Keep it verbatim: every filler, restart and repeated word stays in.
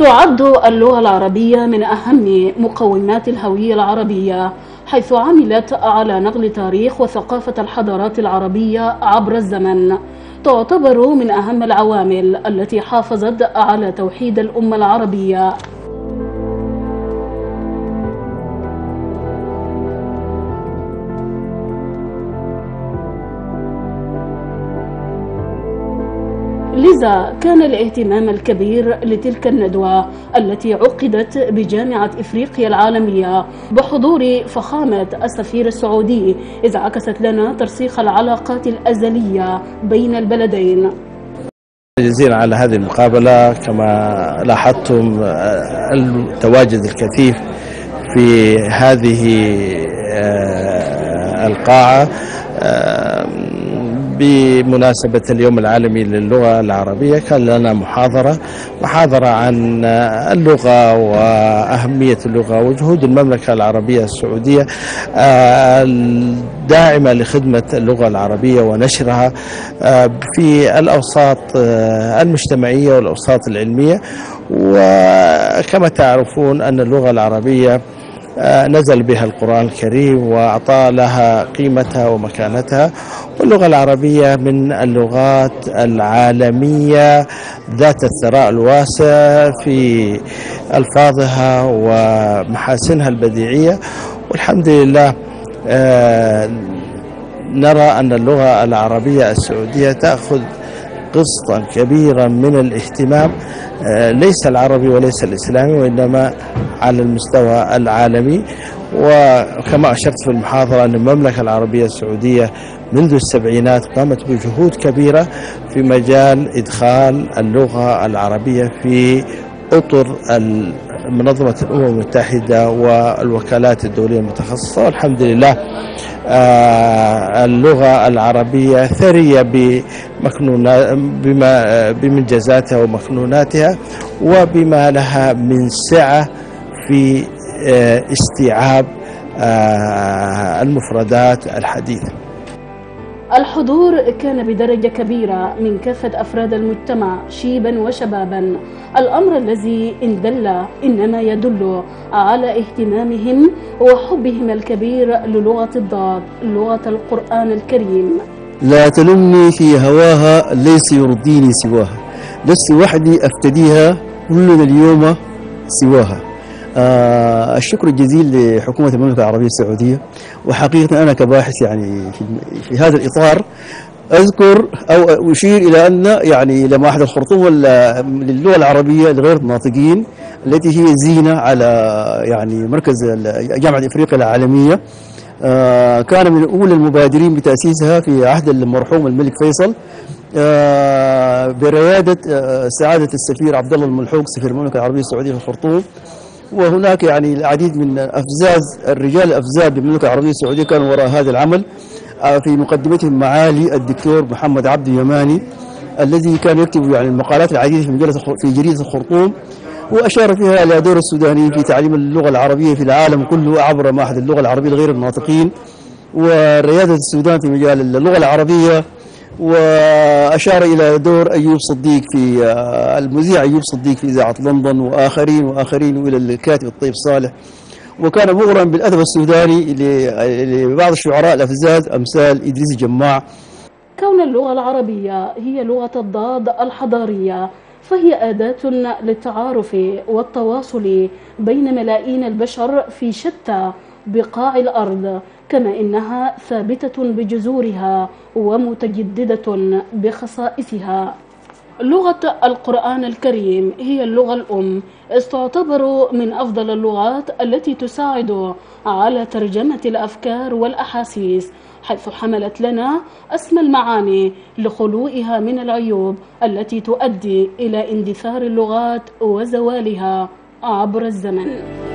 تعد اللغة العربية من أهم مقومات الهوية العربية، حيث عملت على نقل تاريخ وثقافة الحضارات العربية عبر الزمن. تعتبر من أهم العوامل التي حافظت على توحيد الأمة العربية. لذا كان الاهتمام الكبير لتلك الندوة التي عقدت بجامعة إفريقيا العالمية بحضور فخامة السفير السعودي، إذ عكست لنا ترسيخ العلاقات الأزلية بين البلدين. جزيلا على هذه المقابلة. كما لاحظتم التواجد الكثيف في هذه القاعة بمناسبة اليوم العالمي للغة العربية. كان لنا محاضرة محاضرة عن اللغة وأهمية اللغة وجهود المملكة العربية السعودية الداعمة لخدمة اللغة العربية ونشرها في الأوساط المجتمعية والأوساط العلمية. وكما تعرفون أن اللغة العربية نزل بها القرآن الكريم وأعطى لها قيمتها ومكانتها، واللغة العربية من اللغات العالمية ذات الثراء الواسع في ألفاظها ومحاسنها البديعية. والحمد لله نرى أن اللغة العربية السعودية تأخذ قسطا كبيرا من الاهتمام، ليس العربي وليس الإسلامي، وإنما على المستوى العالمي. وكما أشرت في المحاضرة أن المملكة العربية السعودية منذ السبعينات قامت بجهود كبيرة في مجال إدخال اللغة العربية في أطر منظمة الأمم المتحدة والوكالات الدولية المتخصصة. والحمد لله اللغة العربية ثرية بما بمنجزاتها ومكنوناتها وبما لها من سعة في استيعاب المفردات الحديثة. الحضور كان بدرجة كبيرة من كافة أفراد المجتمع شيبا وشبابا، الأمر الذي إن دل إنما يدل على اهتمامهم وحبهم الكبير للغة الضاد، لغة القرآن الكريم. لا تلمني في هواها ليس يرضيني سواها، لست وحدي أفتديها كلنا اليوم سواها. آه الشكر الجزيل لحكومة المملكة العربية السعودية. وحقيقة أنا كباحث يعني في, في هذا الإطار أذكر أو أشير إلى أن يعني إلى معهد الخرطوم للغة العربية لغير الناطقين التي هي زينة على يعني مركز جامعة إفريقيا العالمية. آه كان من أولى المبادرين بتأسيسها في عهد المرحوم الملك فيصل آه بريادة آه سعادة السفير عبد الله الملحوق سفير المملكة العربية السعودية في الخرطوم. وهناك يعني العديد من أفزاز الرجال الأفزاز بالمملكة العربية السعودية كانوا وراء هذا العمل، في مقدمتهم معالي الدكتور محمد عبد اليماني الذي كان يكتب يعني المقالات العديدة في مجلة في جريدة الخرطوم، وأشار فيها إلى دور السودانيين في تعليم اللغة العربية في العالم كله عبر معهد اللغة العربية لغير الناطقين وريادة السودان في مجال اللغة العربية. وأشار إلى دور أيوب صديق في المذيع أيوب صديق في إذاعة لندن وآخرين وآخرين وإلى الكاتب الطيب صالح. وكان مغرم بالأدب السوداني لبعض الشعراء الأفزاز أمثال إدريس جماع. كون اللغة العربية هي لغة الضاد الحضارية، فهي أداة للتعارف والتواصل بين ملايين البشر في شتى بقاع الأرض، كما إنها ثابتة بجذورها ومتجددة بخصائصها. لغة القرآن الكريم هي اللغة الأم، إذ تعتبر من أفضل اللغات التي تساعد على ترجمة الأفكار والأحاسيس، حيث حملت لنا أسمى المعاني لخلوئها من العيوب التي تؤدي إلى اندثار اللغات وزوالها عبر الزمن.